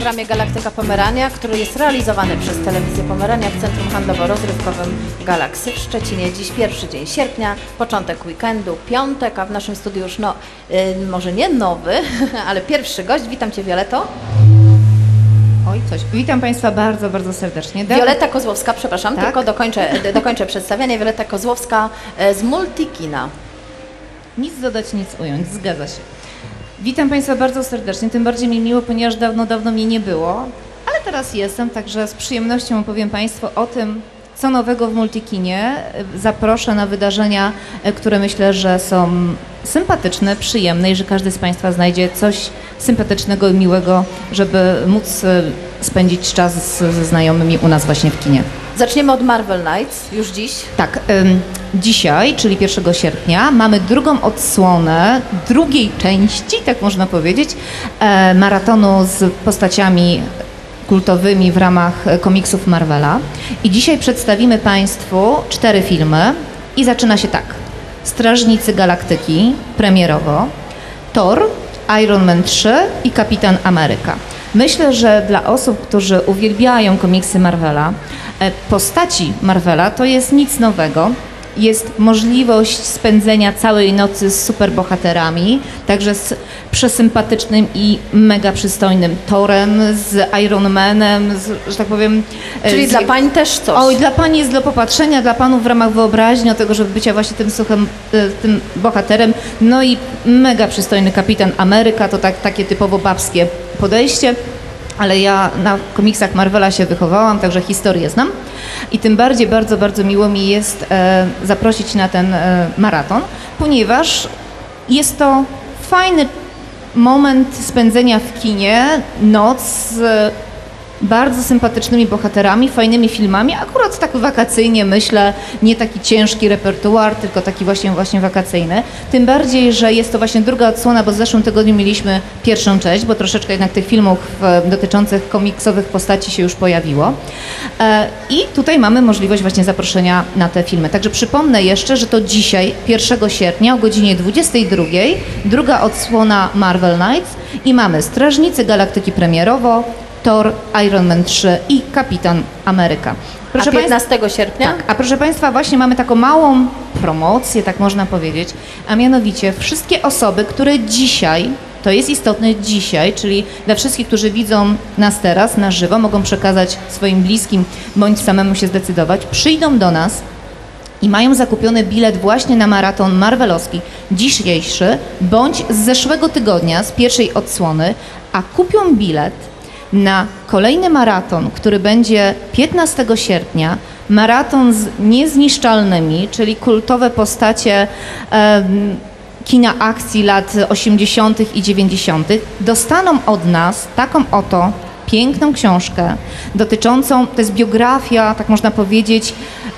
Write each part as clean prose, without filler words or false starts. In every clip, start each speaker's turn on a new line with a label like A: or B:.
A: programie Galaktyka Pomerania, który jest realizowany przez Telewizję Pomerania w Centrum Handlowo-Rozrywkowym Galaksy w Szczecinie. Dziś pierwszy dzień sierpnia, początek weekendu, piątek, a w naszym studiu już może nie nowy, ale pierwszy gość. Witam Cię, Violeto.
B: Oj, coś. Witam Państwa bardzo, bardzo serdecznie.
A: Violeta Kozłowska, przepraszam,
B: tak?
A: tylko dokończę przedstawianie. Violeta Kozłowska z Multikina.
B: Nic dodać, nic ująć, zgadza się. Witam Państwa bardzo serdecznie, tym bardziej mi miło, ponieważ dawno mnie nie było, ale teraz jestem, także z przyjemnością opowiem Państwu o tym, co nowego w Multikinie. Zaproszę na wydarzenia, które myślę, że są sympatyczne, przyjemne i że każdy z Państwa znajdzie coś sympatycznego i miłego, żeby móc spędzić czas ze znajomymi u nas właśnie w kinie.
A: Zaczniemy od Marvel Knights, już dziś.
B: Tak, dzisiaj, czyli 1 sierpnia, mamy drugą odsłonę drugiej części, tak można powiedzieć, maratonu z postaciami kultowymi w ramach komiksów Marvela. I dzisiaj przedstawimy Państwu 4 filmy i zaczyna się tak. Strażnicy Galaktyki premierowo, Thor, Iron Man 3 i Kapitan Ameryka. Myślę, że dla osób, którzy uwielbiają komiksy Marvela, postaci Marvela to jest nic nowego. Jest możliwość spędzenia całej nocy z superbohaterami, także z przesympatycznym i mega przystojnym Thorem, z Iron Manem, że tak powiem...
A: Czyli dla pań też coś.
B: Oj, dla pani jest do popatrzenia, dla panów w ramach wyobraźni, o tego, żeby bycia właśnie tym bohaterem. No i mega przystojny Kapitan Ameryka, to takie typowo babskie podejście. Ale ja na komiksach Marvela się wychowałam, także historię znam i tym bardziej bardzo miło mi jest zaprosić na ten maraton, ponieważ jest to fajny moment spędzenia w kinie, noc z bardzo sympatycznymi bohaterami, fajnymi filmami, akurat tak wakacyjnie myślę, nie taki ciężki repertuar, tylko taki właśnie wakacyjny. Tym bardziej, że jest to właśnie druga odsłona, bo w zeszłym tygodniu mieliśmy pierwszą część, bo troszeczkę jednak tych filmów dotyczących komiksowych postaci się już pojawiło. I tutaj mamy możliwość właśnie zaproszenia na te filmy. Także przypomnę jeszcze, że to dzisiaj, 1 sierpnia o godzinie 22, druga odsłona Marvel Knights i mamy Strażnicy Galaktyki premierowo, Thor, Iron Man 3 i Kapitan Ameryka.
A: Proszę 15 sierpnia?
B: Tak, a proszę Państwa, właśnie mamy taką małą promocję, tak można powiedzieć, a mianowicie wszystkie osoby, które dzisiaj, to jest istotne dzisiaj, czyli dla wszystkich, którzy widzą nas teraz na żywo, mogą przekazać swoim bliskim, bądź samemu się zdecydować, przyjdą do nas i mają zakupiony bilet właśnie na maraton marvelowski dzisiejszy, bądź z zeszłego tygodnia, z pierwszej odsłony, a kupią bilet na kolejny maraton, który będzie 15 sierpnia, maraton z niezniszczalnymi, czyli kultowe postacie kina akcji lat 80. i 90. dostaną od nas taką oto piękną książkę dotyczącą, to jest biografia, tak można powiedzieć,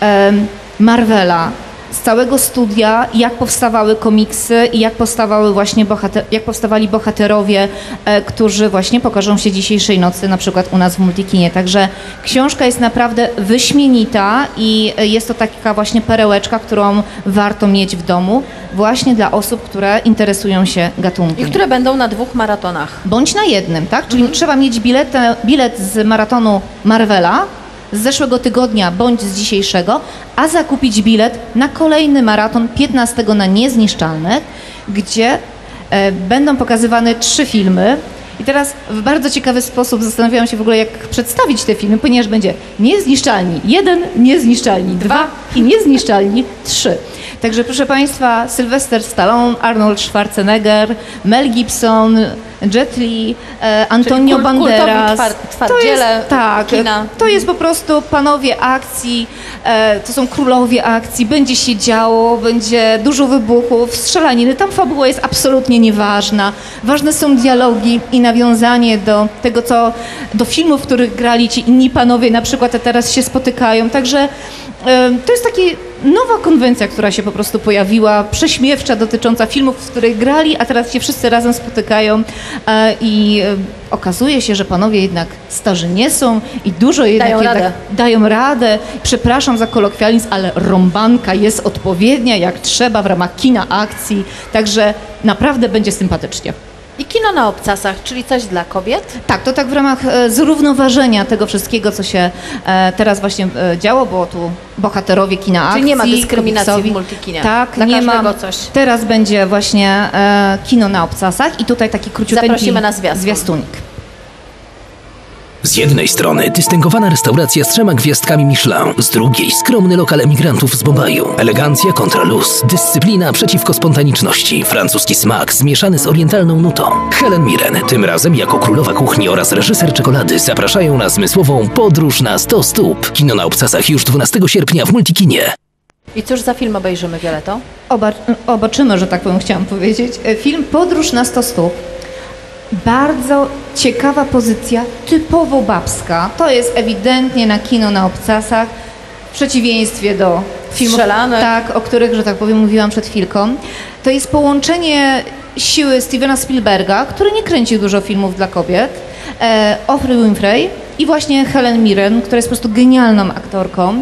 B: Marvela, z całego studia, jak powstawały komiksy i jak powstawały właśnie jak powstawali bohaterowie, którzy właśnie pokażą się dzisiejszej nocy, na przykład u nas w Multikinie. Także książka jest naprawdę wyśmienita i jest to taka właśnie perełeczka, którą warto mieć w domu właśnie dla osób, które interesują się gatunkiem.
A: I które będą na 2 maratonach.
B: Bądź na jednym, tak? Czyli trzeba mieć bilet z maratonu Marvela z zeszłego tygodnia bądź z dzisiejszego, a zakupić bilet na kolejny maraton 15 na Niezniszczalnych, gdzie będą pokazywane 3 filmy. I teraz w bardzo ciekawy sposób zastanawiałam się w ogóle, jak przedstawić te filmy, ponieważ będzie Niezniszczalni 1, Niezniszczalni 2 i Niezniszczalni 3. Także proszę Państwa, Sylvester Stallone, Arnold Schwarzenegger, Mel Gibson, Jet Li, Antonio Banderas. To jest po prostu panowie akcji, to są królowie akcji, będzie się działo, będzie dużo wybuchów, strzelaniny, tam fabuła jest absolutnie nieważna. Ważne są dialogi i nawiązanie do filmów, w których grali ci inni panowie, na przykład a teraz się spotykają. Także to jest taka nowa konwencja, która się po prostu pojawiła, prześmiewcza, dotycząca filmów, w których grali, a teraz się wszyscy razem spotykają i okazuje się, że panowie jednak starzy nie są i dużo jednak dają radę. Przepraszam za kolokwializm, ale rąbanka jest odpowiednia jak trzeba w ramach kina akcji, także naprawdę będzie sympatycznie.
A: I kino na obcasach, czyli coś dla kobiet?
B: Tak, to tak w ramach zrównoważenia tego wszystkiego, co się teraz właśnie działo, bo tu bohaterowie kina akcji.
A: Czyli nie ma dyskryminacji
B: komiksowi.
A: w multikinie?
B: Tak,
A: dla
B: nie ma.
A: każdego coś.
B: Teraz będzie właśnie kino na obcasach i tutaj taki króciuteńki
A: Zaprosimy na zwiastun.
B: zwiastunik.
C: Z jednej strony dystyngowana restauracja z 3 gwiazdkami Michelin, z drugiej skromny lokal emigrantów z Bombaju. Elegancja kontra luz, dyscyplina przeciwko spontaniczności, francuski smak zmieszany z orientalną nutą. Helen Mirren, tym razem jako królowa kuchni oraz reżyser czekolady, zapraszają na zmysłową podróż na 100 stóp. Kino na obcasach już 12 sierpnia w Multikinie.
A: I cóż za film obejrzymy, Violeto?
B: Obaczymy, że tak powiem, chciałam powiedzieć. Film Podróż na 100 stóp. Bardzo ciekawa pozycja, typowo babska. To jest ewidentnie na kino na obcasach, w przeciwieństwie do filmów,
A: Strzelanek.
B: tak, o których, że tak powiem, mówiłam przed chwilką. To jest połączenie siły Stevena Spielberga, który nie kręcił dużo filmów dla kobiet, Oprah Winfrey i właśnie Helen Mirren, która jest po prostu genialną aktorką.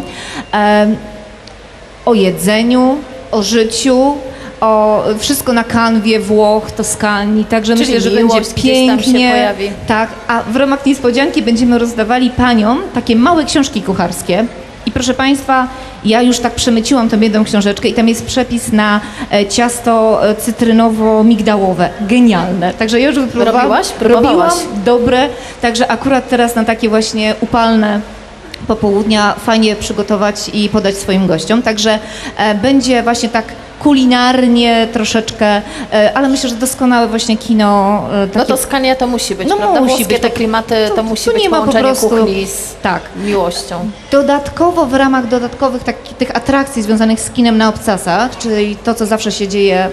B: O jedzeniu, o życiu, o wszystko na kanwie Włoch, Toskanii, także
A: Czyli
B: myślę, że
A: miłość
B: będzie
A: gdzieś tam się
B: pięknie.
A: pojawi.
B: Tak, a w ramach niespodzianki będziemy rozdawali paniom takie małe książki kucharskie. I proszę Państwa, ja już tak przemyciłam tę jedną książeczkę i tam jest przepis na ciasto cytrynowo-migdałowe. Genialne. Także ja już wypróbowałam.
A: Robiłaś? Próbowałaś?
B: Robiłam, dobre. Także akurat teraz na takie właśnie upalne popołudnia fajnie przygotować i podać swoim gościom. Także będzie właśnie tak kulinarnie troszeczkę, ale myślę, że doskonałe właśnie kino.
A: No to Skania to musi być,
B: No
A: prawda?
B: musi
A: Włoskie
B: być.
A: te klimaty, to musi
B: tu
A: być
B: nie ma po
A: połączenie
B: prostu-
A: kuchni z
B: Tak.
A: miłością.
B: Dodatkowo w ramach dodatkowych tych atrakcji związanych z kinem na obcasach, czyli to, co zawsze się dzieje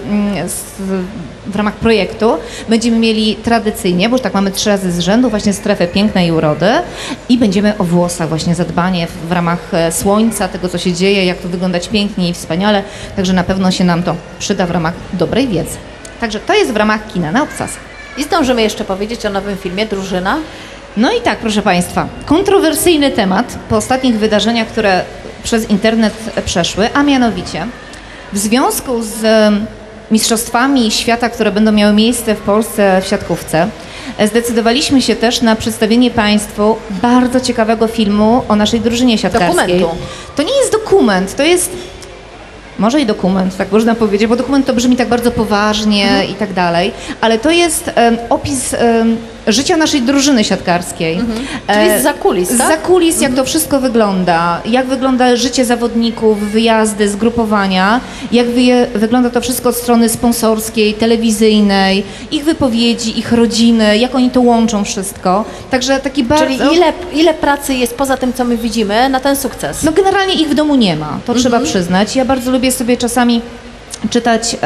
B: w ramach projektu, będziemy mieli tradycyjnie, bo już tak mamy 3 razy z rzędu, właśnie strefę pięknej urody i będziemy o włosach właśnie zadbanie w ramach słońca, tego, co się dzieje, jak to wyglądać pięknie i wspaniale, także na pewno się nam to przyda w ramach dobrej wiedzy. Także to jest w ramach kina na obcasach.
A: I zdążymy jeszcze powiedzieć o nowym filmie Drużyna.
B: No i tak, proszę Państwa, kontrowersyjny temat po ostatnich wydarzeniach, które przez internet przeszły, a mianowicie w związku z mistrzostwami świata, które będą miały miejsce w Polsce w siatkówce, zdecydowaliśmy się też na przedstawienie Państwu bardzo ciekawego filmu o naszej drużynie siatkarskiej.
A: Dokumentu.
B: To nie jest dokument, to jest może i dokument, tak można powiedzieć, bo dokument to brzmi tak bardzo poważnie i tak dalej, ale to jest opis życia naszej drużyny siatkarskiej.
A: Czyli zza kulis, tak?
B: Zza kulis, jak to wszystko wygląda, jak wygląda życie zawodników, wyjazdy, zgrupowania, jak wygląda to wszystko od strony sponsorskiej, telewizyjnej, ich wypowiedzi, ich rodziny, jak oni to łączą wszystko. Także taki bardzo...
A: Czyli ile pracy jest poza tym, co my widzimy, na ten sukces?
B: No generalnie ich w domu nie ma, to trzeba przyznać. Ja bardzo lubię sobie czasami czytać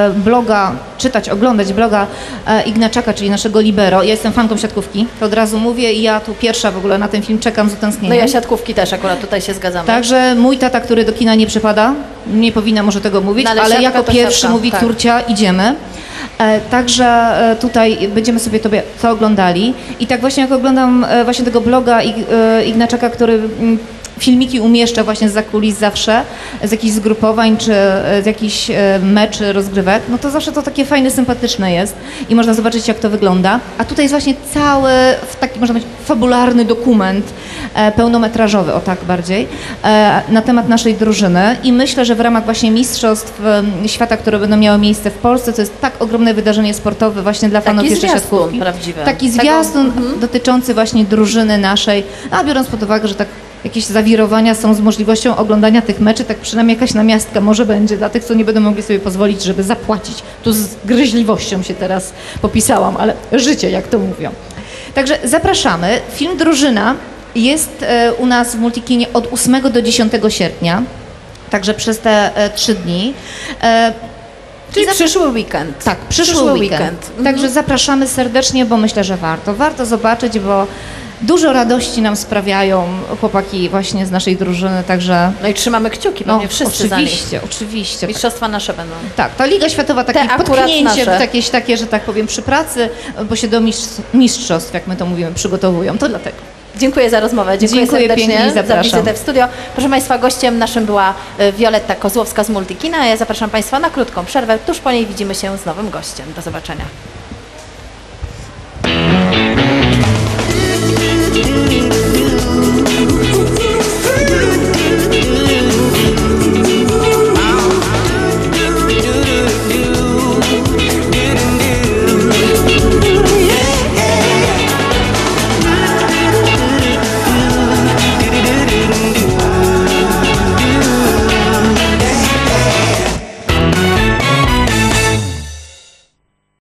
B: oglądać bloga Ignaczaka, czyli naszego libero. Ja jestem fanką siatkówki, to od razu mówię i ja tu pierwsza w ogóle na ten film czekam z
A: No
B: utęsknieniem.
A: ja siatkówki też akurat tutaj się zgadzamy.
B: Także mój tata, który do kina nie przypada, nie powinna może tego mówić,
A: No, ale
B: ale
A: siatka
B: jako
A: to
B: pierwszy
A: siatka,
B: mówi
A: tak.
B: córcia, idziemy. Także tutaj będziemy sobie to oglądali. I tak właśnie jak oglądam właśnie tego bloga Ignaczaka, który filmiki umieszcza właśnie z zakulis zawsze, z jakichś zgrupowań, czy z jakichś meczy, rozgrywek, no to zawsze to takie fajne, sympatyczne jest i można zobaczyć, jak to wygląda. A tutaj jest właśnie cały taki, można powiedzieć, fabularny dokument, pełnometrażowy, o tak bardziej, na temat naszej drużyny i myślę, że w ramach właśnie mistrzostw świata, które będą miały miejsce w Polsce, to jest tak ogromne wydarzenie sportowe właśnie dla fanów
A: Taki
B: jeszcze
A: zwiastun
B: siatkówki.
A: prawdziwy.
B: Taki
A: Tego-
B: zwiastun dotyczący właśnie drużyny naszej, a biorąc pod uwagę, że tak jakieś zawirowania są z możliwością oglądania tych meczy, tak przynajmniej jakaś namiastka może będzie dla tych, co nie będą mogli sobie pozwolić, żeby zapłacić. Tu z gryźliwością się teraz popisałam, ale życie, jak to mówią. Także zapraszamy. Film Drużyna jest u nas w Multikinie od 8 do 10 sierpnia, także przez te 3 dni.
A: Czyli przyszły weekend.
B: Tak, przyszły weekend. Także zapraszamy serdecznie, bo myślę, że warto. Warto zobaczyć, bo dużo radości nam sprawiają chłopaki właśnie z naszej drużyny, także
A: No i trzymamy kciuki, pewnie wszyscy za nich.
B: oczywiście.
A: Mistrzostwa nasze będą.
B: Tak, to Liga Światowa takie
A: akurat
B: potknięcie,
A: nasze.
B: jakieś takie, że tak powiem, przy pracy, bo się do mistrzostw, jak my to mówimy, przygotowują. To dlatego.
A: Dziękuję za rozmowę, dziękuję
B: Dziękuję
A: serdecznie
B: pięknie i
A: za
B: zapraszam.
A: wizytę w studio. Proszę Państwa, gościem naszym była Wioletta Kozłowska z Multikina. Ja zapraszam Państwa na krótką przerwę. Tuż po niej widzimy się z nowym gościem. Do zobaczenia.